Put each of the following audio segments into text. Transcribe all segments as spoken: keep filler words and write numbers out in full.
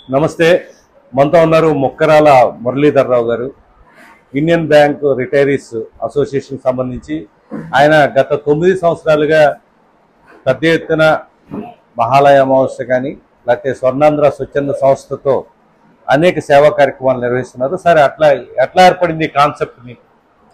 నమస్తే. మనతో ఉన్నారు మొక్కరాల మురళీధర్ రావు గారు, యూనియన్ బ్యాంక్ రిటైరీస్ అసోసియేషన్ సంబంధించి. ఆయన గత తొమ్మిది సంవత్సరాలుగా పెద్ద ఎత్తున మహాలయ అమావాస్య కానీ లేకపోతే స్వర్ణాంధ్ర స్వచ్ఛంద సంస్థతో అనేక సేవా కార్యక్రమాలు నిర్వహిస్తున్నారు. సరే, అట్లా ఎట్లా ఏర్పడింది కాన్సెప్ట్ మీకు?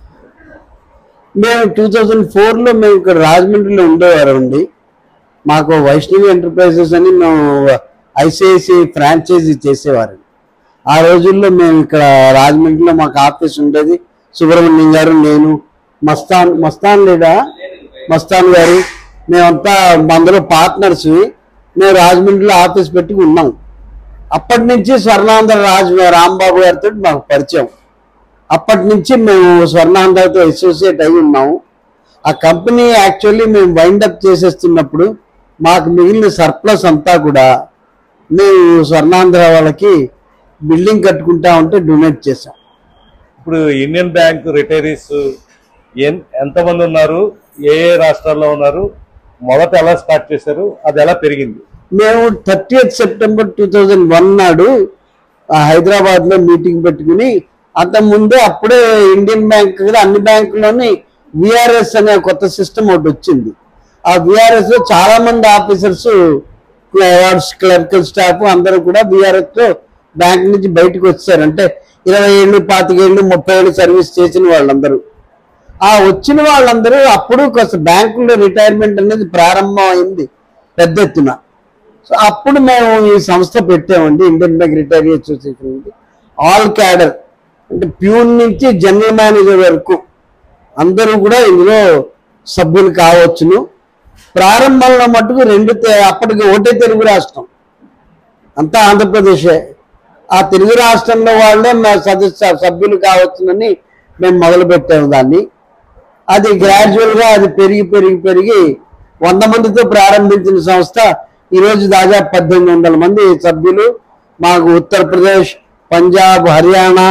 మేము టూ థౌజండ్ ఫోర్లో మేము ఇక్కడ రాజమండ్రిలో ఉండేవారు అండి. మాకు వైష్ణవి ఎంటర్ప్రైజెస్ అని మేము ఐసిఐసిఐ ఫ్రాంచైజీ చేసేవారు. ఆ రోజుల్లో మేము ఇక్కడ రాజమండ్రిలో మాకు ఆఫీస్ ఉండేది. సుబ్రహ్మణ్యం గారు, నేను, మస్తాన్ మస్తాన్ లేదా మస్తాన్ గారు, మేమంతా అందులో పార్ట్నర్స్. మేము రాజమండ్రిలో ఆఫీస్ పెట్టి ఉన్నాం. అప్పటి నుంచి స్వర్ణాంధ్ర రాజు రాంబాబు గారితో మాకు పరిచయం. అప్పటి నుంచి మేము స్వర్ణాంధ్రతో అసోసియేట్ అయి ఉన్నాము. ఆ కంపెనీ యాక్చువల్లీ మేము వైండప్ చేసేస్తున్నప్పుడు మాకు మిగిలిన సర్ప్లస్ అంతా కూడా మేము స్వర్ణాంధ్ర వాళ్ళకి బిల్డింగ్ కట్టుకుంటా ఉంటే డొనేట్ చేసాం. ఇప్పుడు యూనియన్ బ్యాంక్ రిటైరీస్ ఎంతమంది ఉన్నారు, ఏ ఏ రాష్ట్రాల్లో ఉన్నారు, మొదట ఎలా స్టార్ట్ చేశారు, అది ఎలా పెరిగింది? మేము thirtieth September two thousand one నాడు హైదరాబాద్లో మీటింగ్ పెట్టుకుని, అంతకుముందే అప్పుడే ఇండియన్ బ్యాంక్ కూడా అన్ని బ్యాంకుల్లోని విఆర్ఎస్ అనే కొత్త సిస్టమ్ ఒకటి వచ్చింది. ఆ విఆర్ఎస్ లో చాలా మంది ఆఫీసర్స్, క్లర్కల్ స్టాఫ్ అందరూ కూడా విఆర్ఎస్ లో బ్యాంక్ నుంచి బయటకు వచ్చారు. అంటే ఇరవై ఏళ్ళు, పాతికేళ్ళు, ముప్పై ఏళ్ళు సర్వీస్ చేసిన వాళ్ళందరూ. ఆ వచ్చిన వాళ్ళందరూ అప్పుడు కొంత బ్యాంకులో రిటైర్మెంట్ అనేది ప్రారంభం అయింది పెద్ద ఎత్తున. సో అప్పుడు మేము ఈ సంస్థ పెట్టామండి, Indian bank retiree association. All cadre అంటే ప్యూన్ నుంచి జనరల్ మేనేజర్ వరకు అందరూ కూడా ఇందులో సభ్యులు కావచ్చును. ప్రారంభంలో మటుకు రెండు, అప్పటికి ఒకటే తెలుగు రాష్ట్రం, అంతా ఆంధ్రప్రదేశే. ఆ తెలుగు రాష్ట్రంలో వాళ్ళే మా సదస్య సభ్యులు కావచ్చునని మేము మొదలు పెట్టాము దాన్ని. అది గ్రాడ్యువల్గా అది పెరిగి పెరిగి పెరిగి వంద మందితో ప్రారంభించిన సంస్థ ఈరోజు దాదాపు పద్దెనిమిది వందల మంది సభ్యులు. మాకు ఉత్తరప్రదేశ్, పంజాబ్, హర్యానా,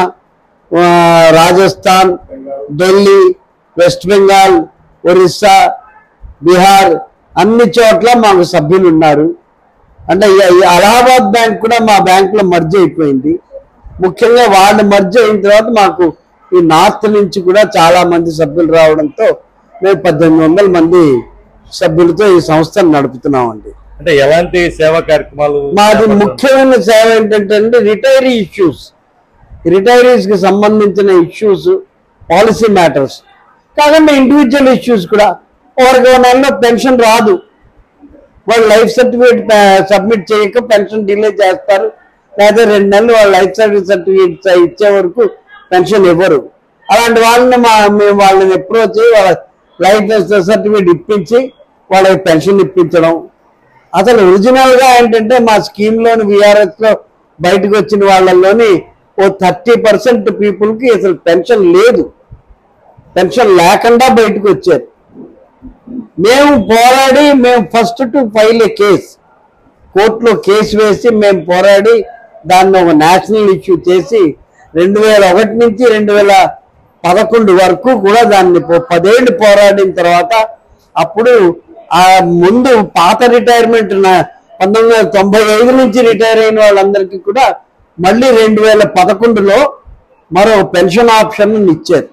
రాజస్థాన్, ఢిల్లీ, వెస్ట్ బెంగాల్, ఒరిస్సా, బీహార్ అన్ని చోట్ల మాకు సభ్యులు ఉన్నారు. అంటే అలహాబాద్ బ్యాంక్ కూడా మా బ్యాంకులో మర్జ్ అయిపోయింది. ముఖ్యంగా వాళ్ళు మర్జ్ అయిన తర్వాత మాకు ఈ నార్త్ నుంచి కూడా చాలా మంది సభ్యులు రావడంతో మేము పద్దెనిమిది వందల మంది సభ్యులతో ఈ సంస్థను నడుపుతున్నామండి. అంటే ఎలాంటి సేవా కార్యక్రమాలు? మాది ముఖ్యమైన సేవ ఏంటంటే రిటైరీ ఇష్యూస్, రిటైరీస్ కి సంబంధించిన ఇష్యూస్, పాలసీ మ్యాటర్స్ కాకుండా ఇండివిజువల్ ఇష్యూస్ కూడా. ఒకరికి ఒక నెలలో పెన్షన్ రాదు, వాళ్ళు లైఫ్ సర్టిఫికేట్ సబ్మిట్ చేయక పెన్షన్ డిలే చేస్తారు. లేదా రెండు నెలలు వాళ్ళు లైఫ్ సర్టిఫికేట్ ఇచ్చే వరకు పెన్షన్ ఇవ్వరు. అలాంటి వాళ్ళని మా మేము వాళ్ళని అప్రోచ్ అయ్యి వాళ్ళ లైఫ్ సర్టిఫికేట్ ఇప్పించి వాళ్ళకి పెన్షన్ ఇప్పించడం. అసలు ఒరిజినల్గా ఏంటంటే మా స్కీమ్లోని విఆర్ఎస్లో బయటకు వచ్చిన వాళ్ళలోని ఓ థర్టీ పర్సెంట్ పీపుల్కి అసలు పెన్షన్ లేదు, పెన్షన్ లేకుండా బయటకు వచ్చారు. మేము పోరాడి మేము first to file a case, కోర్టులో కేసు వేసి మేము పోరాడి దాన్ని ఒక నేషనల్ ఇష్యూ చేసి రెండు వేల ఒకటి నుంచి రెండు వేల పదకొండు వరకు కూడా దాన్ని పదేళ్ళు పోరాడిన తర్వాత అప్పుడు ఆ ముందు పాత రిటైర్మెంట్ పంతొమ్మిది వందల తొంభై ఐదు నుంచి రిటైర్ అయిన వాళ్ళందరికీ కూడా మళ్ళీ రెండు వేల పదకొండులో మరో పెన్షన్ ఆప్షన్ ఇచ్చారు.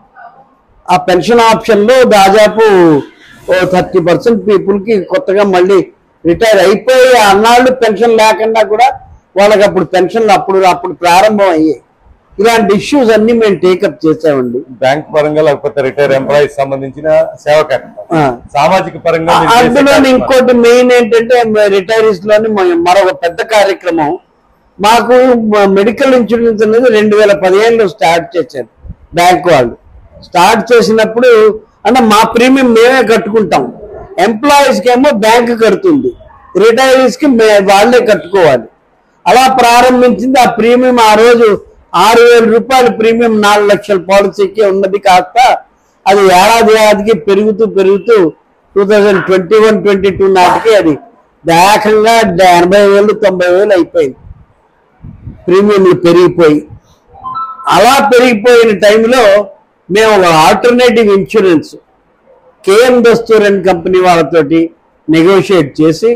ఆ పెన్షన్ ఆప్షన్లో దాదాపు ఓ థర్టీ పర్సెంట్ పీపుల్కి కొత్తగా మళ్ళీ రిటైర్ అయిపోయి అన్నాళ్ళు పెన్షన్ లేకుండా కూడా వాళ్ళకి అప్పుడు పెన్షన్లు అప్పుడు అప్పుడు ప్రారంభం అయ్యాయి. ఇలాంటి ఇష్యూస్ అన్ని మేము టేకప్ చేసామండి. బ్యాంక్ పరంగా లేకపోతే రిటైర్ ఎంప్లాయీస్ సంబంధించిన సేవా కార్యక్రమం, సామాజిక పరంగా. అందులో ఇంకోటి మెయిన్ ఏంటంటే రిటైరీస్ లోని మరొక పెద్ద కార్యక్రమం. మాకు మెడికల్ ఇన్సూరెన్స్ అనేది రెండు వేల పదిహేనులో స్టార్ట్ చేశారు బ్యాంక్ వాళ్ళు. స్టార్ట్ చేసినప్పుడు అంటే మా ప్రీమియం మేమే కట్టుకుంటాం, ఎంప్లాయీస్కి ఏమో బ్యాంక్ కడుతుంది, రిటైరీస్కి మే వాళ్ళే కట్టుకోవాలి. అలా ప్రారంభించింది. ఆ ప్రీమియం ఆ రోజు ఆరు వేల రూపాయల ప్రీమియం నాలుగు లక్షల పాలసీకి ఉన్నది కాస్త అది ఏడాది ఏడాదికి పెరుగుతూ పెరుగుతూ two thousand twenty one twenty two నాటికి అది ఏకంగా ఎనభై వేలు తొంభై వేలు అయిపోయింది ప్రీమియంలు పెరిగిపోయి. అలా పెరిగిపోయిన టైంలో మేము ఒక alternative insurance K M Dastur and company వాళ్ళతోటి నెగోషియేట్ చేసి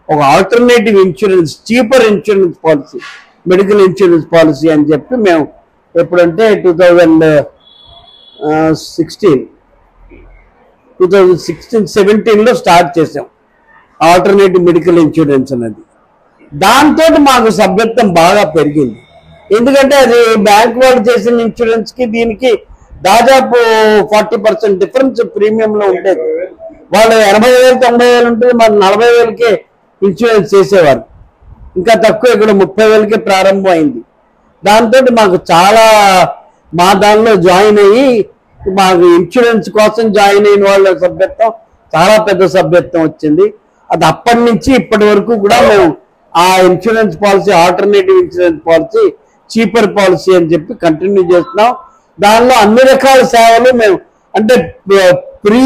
ఒక alternative insurance, cheaper insurance policy, medical insurance policy అని చెప్పి మేము ఎప్పుడంటే two thousand sixteen two thousand sixteen సెవెంటీన్లో స్టార్ట్ చేసాం ఆల్టర్నేటివ్ మెడికల్ ఇన్సూరెన్స్ అనేది. దాంతో మాకు సభ్యత్వం బాగా పెరిగింది. ఎందుకంటే అది బ్యాంక్ వాళ్ళు చేసిన ఇన్సూరెన్స్కి దీనికి దాదాపు ఫార్టీ పర్సెంట్ డిఫరెన్స్ ప్రీమియంలో ఉండేది. వాళ్ళు ఎనభై వేలు తొంభై వేలు ఉంటుంది, మన నలభై వేలకే ఇన్సూరెన్స్ చేసేవారు. ఇంకా తక్కువ, ఇక్కడ ముప్పై వేలకే ప్రారంభం అయింది. దాంతో మాకు చాలా మా దానిలో జాయిన్ అయ్యి మాకు ఇన్సూరెన్స్ కోసం జాయిన్ అయిన వాళ్ళ సభ్యత్వం చాలా పెద్ద సభ్యత్వం వచ్చింది. అది అప్పటి నుంచి ఇప్పటి వరకు కూడా మేము ఆ insurance policy, alternative insurance policy, cheaper policy అని చెప్పి కంటిన్యూ చేస్తున్నాం. దానిలో అన్ని రకాల సేవలు మేము అంటే ప్రీ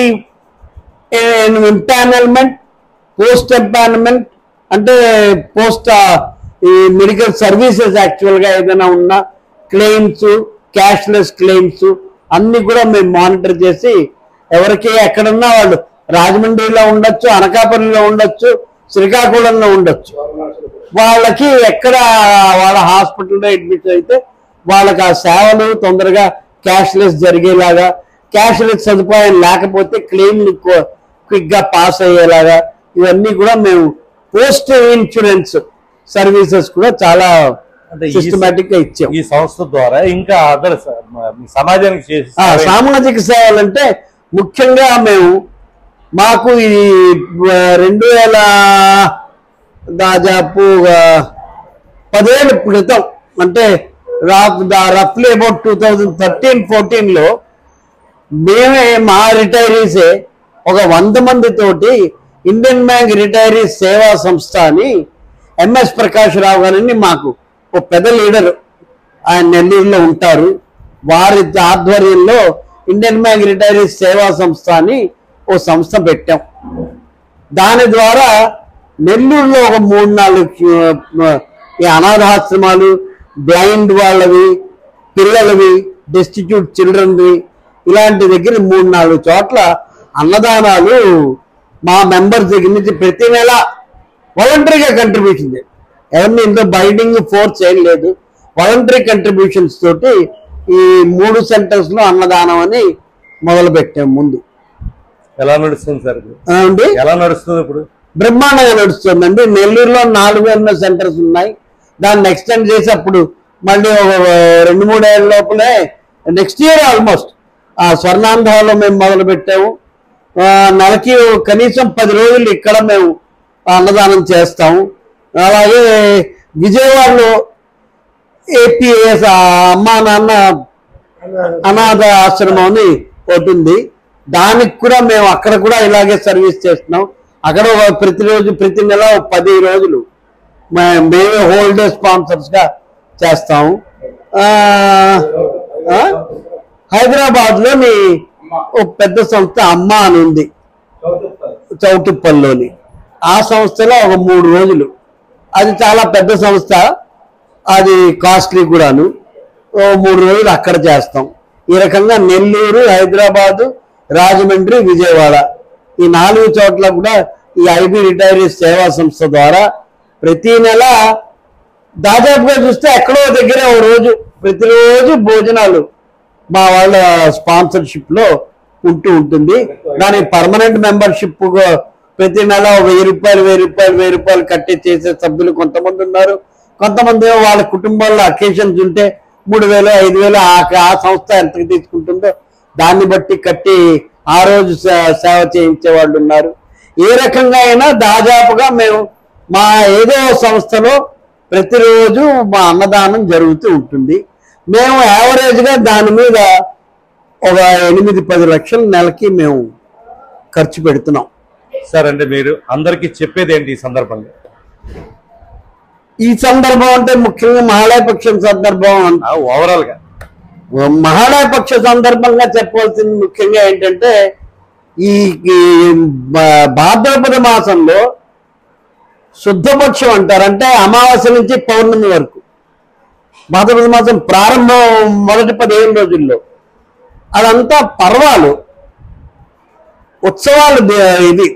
ఎంపానల్మెంట్, పోస్ట్ ఎంపానల్మెంట్ అంటే పోస్ట్ ఈ మెడికల్ సర్వీసెస్ యాక్చువల్గా ఏదైనా ఉన్నా క్లెయిమ్స్, క్యాష్లెస్ క్లెయిమ్స్ అన్ని కూడా మేము మానిటర్ చేసి ఎవరికి ఎక్కడున్నా వాళ్ళు రాజమండ్రిలో ఉండొచ్చు, అనకాపల్లిలో ఉండొచ్చు, శ్రీకాకుళంలో ఉండొచ్చు, వాళ్ళకి ఎక్కడ వాళ్ళ హాస్పిటల్లో అడ్మిట్ అయితే వాళ్ళకి ఆ సేవలు తొందరగా క్యాష్లెస్ జరిగేలాగా, క్యాష్లెస్ సదుపాయం లేకపోతే క్లెయిమ్లు క్విక్గా పాస్ అయ్యేలాగా ఇవన్నీ కూడా మేము పోస్ట్ ఇన్సూరెన్స్ సర్వీసెస్ కూడా చాలా సిస్టమేటిక్ గా ఇచ్చాం ఈ సంస్థ ద్వారా. ఇంకా అదర్ సమాజానికి చేసే సామాజిక సేవలు అంటే ముఖ్యంగా మేము మాకు ఈ రెండు వేల దాదాపు పదేళ్ళ క్రితం అంటే రఫ్లీ about two thousand thirteen fourteen లో మేమే మా రిటైరీసే ఒక వంద మంది తోటి ఇండియన్ బ్యాంక్ రిటైరీస్ సేవా సంస్థ అని ఎంఎస్ ప్రకాష్ రావు గారిని మాకు ఒక పెద్ద లీడర్ ఆయన నెల్లూరులో ఉంటారు, వారి ఆధ్వర్యంలో ఇండియన్ బ్యాంక్ రిటైరీస్ సేవా సంస్థ అని ఓ సంస్థ పెట్టాం. దాని ద్వారా నెల్లూరులో ఒక మూడు నాలుగు ఈ అనాథాశ్రమాలు, బ్లైండ్ వాళ్ళవి, పిల్లలవి, డెస్టిట్యూట్ చిల్డ్రన్వి ఇలాంటి దగ్గర మూడు నాలుగు చోట్ల అన్నదానాలు మా మెంబర్స్ దగ్గర నుంచి ప్రతి నెల వాలంటరీగా కంట్రిబ్యూషన్ చేయాలి. ఎవరిని ఇందులో బైండింగ్ ఫోర్స్ ఏం లేదు, వాలంటరీ కంట్రిబ్యూషన్స్ తోటి ఈ మూడు సెంటర్స్ లో అన్నదానం అని మొదలు పెట్టాం. ముందు ఎలా నడుస్తుంది సార్ అండి? ఎలా నడుస్తుంది ఇప్పుడు? బ్రహ్మాండంగా నడుస్తుందండి. నెల్లూరులో నాలుగు ఎన్నో సెంటర్స్ ఉన్నాయి. దాన్ని ఎక్స్టెండ్ చేసి అప్పుడు మళ్ళీ ఒక రెండు మూడేళ్ళ లోపలే నెక్స్ట్ ఇయర్ ఆల్మోస్ట్ ఆ స్వర్ణాంధ్రలో మేము మొదలు పెట్టాము. నెలకి కనీసం పది రోజులు ఇక్కడ మేము అన్నదానం చేస్తాము. అలాగే విజయవాడలో ఏపీఎస్ అమ్మా నాన్న అనాథ ఆశ్రమం అని ఒకటి ఉంది, దానికి కూడా మేము అక్కడ కూడా ఇలాగే సర్వీస్ చేస్తున్నాం. అక్కడ ప్రతిరోజు ప్రతి నెల పది రోజులు మేమే హోల్డే స్పాన్సర్స్ గా చేస్తాము. హైదరాబాద్ లోని ఒక పెద్ద సంస్థ అమ్మ అని ఉంది చౌటుప్పల్లోని, ఆ సంస్థలో ఒక మూడు రోజులు, అది చాలా పెద్ద సంస్థ, అది కాస్ట్లీ కూడాను, ఓ మూడు రోజులు అక్కడ చేస్తాం. ఈ రకంగా నెల్లూరు, హైదరాబాదు, రాజమండ్రి, విజయవాడ ఈ నాలుగు చోట్ల కూడా ఈ ఐబీ రిటైరీస్ సేవా సంస్థ ద్వారా ప్రతి నెల దాదాపుగా చూస్తే ఎక్కడో దగ్గర ఓ రోజు ప్రతిరోజు భోజనాలు మా వాళ్ళ స్పాన్సర్షిప్ లో ఉంటూ ఉంటుంది. దాని పర్మనెంట్ మెంబర్షిప్ ప్రతి నెల వెయ్యి రూపాయలు వెయ్యి రూపాయలు వెయ్యి రూపాయలు కట్టి చేసే సభ్యులు కొంతమంది ఉన్నారు. కొంతమంది వాళ్ళ కుటుంబాల్లో అకేషన్స్ ఉంటే మూడు వేలు ఐదు వేలు ఆ సంస్థ ఎంతకు తీసుకుంటుందో దాన్ని బట్టి కట్టి ఆ రోజు సేవ చేయించే వాళ్ళు ఉన్నారు. ఏ రకంగా అయినా దాదాపుగా మేము మా ఏదో సంస్థలో ప్రతిరోజు మా అన్నదానం జరుగుతూ ఉంటుంది. మేము యావరేజ్గా దాని మీద ఒక ఎనిమిది పది లక్షల నెలకి మేము ఖర్చు పెడుతున్నాం. సార్ అంటే మీరు అందరికీ చెప్పేది ఏంటి ఈ సందర్భంగా? ఈ సందర్భం అంటే ముఖ్యంగా మహాళయ పక్షం సందర్భం, ఓవరాల్ గా మహాళయ పక్ష సందర్భంగా చెప్పవలసింది ముఖ్యంగా ఏంటంటే ఈ భాద్రపద మాసంలో శుద్ధపక్షం అంటారు, అంటే అమావాస్య నుంచి పౌర్ణమి వరకు భాద్రపద మాసం ప్రారంభం మొదటి పదిహేను రోజుల్లో అదంతా పర్వాలు, ఉత్సవాలు. ఇది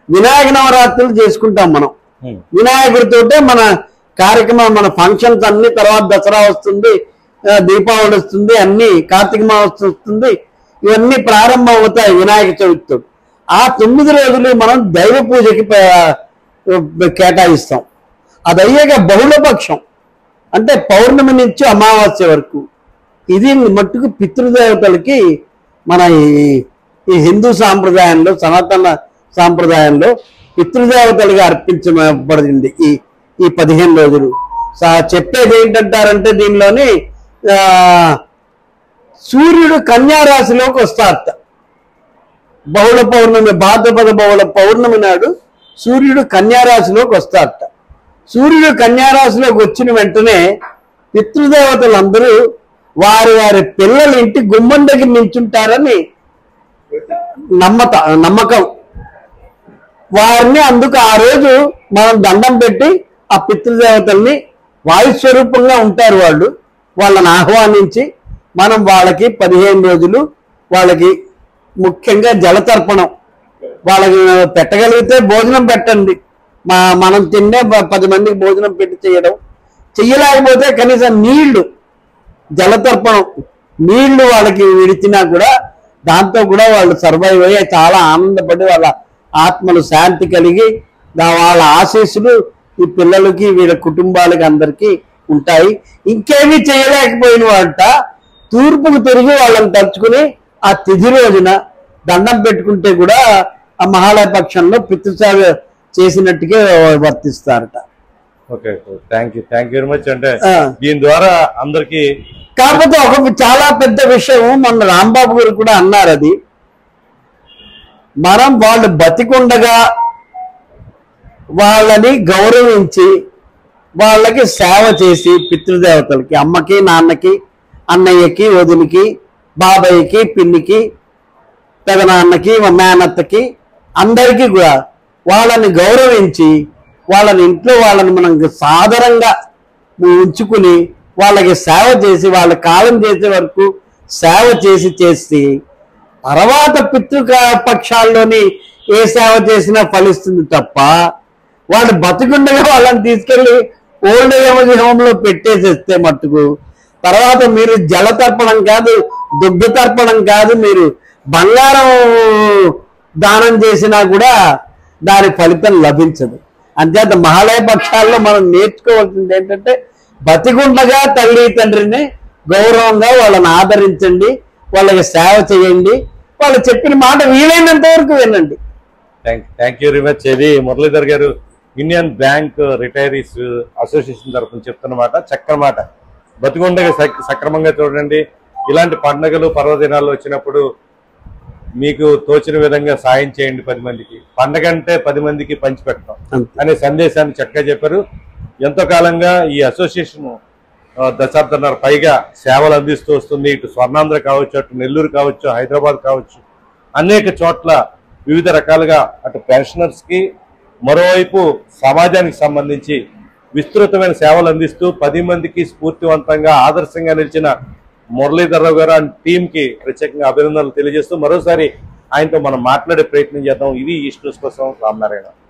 వినాయక నవరాత్రులు చేసుకుంటాం మనం. వినాయకుడితోటే మన కార్యక్రమం, మన ఫంక్షన్స్ అన్ని, తర్వాత దసరా వస్తుంది, దీపావళి వస్తుంది, అన్ని కార్తీక మాసం వస్తుంది, ఇవన్నీ ప్రారంభం అవుతాయి వినాయక చవితితో. ఆ తొమ్మిది రోజులు మనం దైవ పూజకి కేటాయిస్తాం. అది అయ్యాక బహుళపక్షం అంటే పౌర్ణమి నుంచి అమావాస్య వరకు, ఇది మట్టుకు పితృదేవతలకి మన ఈ హిందూ సాంప్రదాయంలో, సనాతన సాంప్రదాయంలో పితృదేవతలుగా అర్పించబడింది ఈ ఈ పదిహేను రోజులు. చెప్పేది ఏంటంటారంటే దీనిలోని ఆ సూర్యుడు కన్యా రాశిలోకి వస్తారట. బహుళ పౌర్ణమి, భాద్రపద బహుళ పౌర్ణమి నాడు సూర్యుడు కన్యా రాశిలోకి వస్తారట. సూర్యుడు కన్యా రాశిలోకి వచ్చిన వెంటనే పితృదేవతలందరూ వారి వారి పిల్లల ఇంటి గుమ్మం దగ్గర నించుంటారని నమ్మత నమ్మకం వారిని. అందుకు ఆ రోజు మనం దండం పెట్టి ఆ పితృదేవతల్ని, వాయుస్వరూపంగా ఉంటారు వాళ్ళు, వాళ్ళని ఆహ్వానించి మనం వాళ్ళకి పదిహేను రోజులు వాళ్ళకి ముఖ్యంగా జలతర్పణం వాళ్ళకి పెట్టగలిగితే భోజనం పెట్టండి. మా మనం తిన్నే పది మందికి భోజనం పెట్టి చేయడం, చెయ్యలేకపోతే కనీసం నీళ్లు, జలతర్పణం నీళ్లు వాళ్ళకి విడిచినా కూడా దాంతో కూడా వాళ్ళు సర్వైవ్ అయ్యి చాలా ఆనందపడి వాళ్ళ ఆత్మలు శాంతి కలిగి వాళ్ళ ఆశీస్సులు ఈ పిల్లలకి వీళ్ళ కుటుంబాలకి అందరికీ ఉంటాయి. ఇంకేమీ చేయలేకపోయిన వాళ్ళ తూర్పుకు తిరిగి వాళ్ళని తలుచుకుని ఆ తిథి రోజున దండం పెట్టుకుంటే కూడా ఆ మహాలయ పక్షంలో పితృసేవ చేసినట్టుగా వర్తిస్తారట. Okay, thank you thank you very much. అంటే దీని ద్వారా అందరికి, కాకపోతే ఒక చాలా పెద్ద విషయం మన రాంబాబు గారు కూడా అన్నారు, అది మనం వాళ్ళు బతికుండగా వాళ్ళని గౌరవించి వాళ్ళకి సేవ చేసి పితృదేవతలకి, అమ్మకి, నాన్నకి, అన్నయ్యకి, వదినికి, బాబాయ్కి, పిన్నికి, పెదనాన్నకి, మేనత్తకి, అందరికీ కూడా వాళ్ళని గౌరవించి వాళ్ళని ఇంట్లో వాళ్ళని మనం సాదరంగా ఉంచుకుని వాళ్ళకి సేవ చేసి వాళ్ళ కాలం చేసే వరకు సేవ చేసి చేసి తర్వాత పితృపక్షాల్లోని ఏ సేవ చేసినా ఫలిస్తుంది తప్ప వాళ్ళు బతికుండగా వాళ్ళని తీసుకెళ్లి ఓల్డ్ ఏజ్ హోమ్ లో పెట్టేసేస్తే మట్టుకు తర్వాత మీరు జలతర్పణం కాదు, దుగ్ధ తర్పణం కాదు, మీరు బంగారం దానం చేసినా కూడా దాని ఫలితం లభించదు. అంతేత మహాలయ పక్షాల్లో మనం నేర్చుకోవాల్సింది ఏంటంటే బతికుండగా తల్లి తండ్రిని గౌరవంగా వాళ్ళని ఆదరించండి, వాళ్ళకి సేవ చేయండి, వాళ్ళు చెప్పిన మాట వీలైనంత వరకు వినండి. Thank you very much. ఇది మురళీధర్ గారు యూనియన్ బ్యాంక్ రిటైరీస్ అసోసియేషన్ తరఫున చెప్తున్న మాట, చక్కని మాట. బతికుండగా సక్రమంగా చూడండి. ఇలాంటి పండుగలు పర్వదినాలు వచ్చినప్పుడు మీకు తోచిన విధంగా సాయం చేయండి. పది మందికి పండగ అంటే పది మందికి పంచిపెట్టడం అనే సందేశాన్ని చక్కగా చెప్పారు. ఎంతో కాలంగా ఈ అసోసియేషన్ దశాబ్దాన్నర పైగా సేవలు అందిస్తూ వస్తుంది. ఇటు స్వర్ణాంధ్ర కావచ్చు, అటు నెల్లూరు కావచ్చు, హైదరాబాద్ కావచ్చు, అనేక చోట్ల వివిధ రకాలుగా అటు పెన్షనర్స్కి, మరోవైపు సమాజానికి సంబంధించి విస్తృతమైన సేవలు అందిస్తూ పది మందికి స్ఫూర్తివంతంగా ఆదర్శంగా నిలిచిన మురళీధర్రావు గారు అండ్ టీంకి ప్రత్యేకంగా అభినందనలు తెలియజేస్తూ మరోసారి ఆయనతో మనం మాట్లాడే ప్రయత్నం చేద్దాం. ఇది ఈస్ట్ న్యూస్ కోసం రామనారాయణ.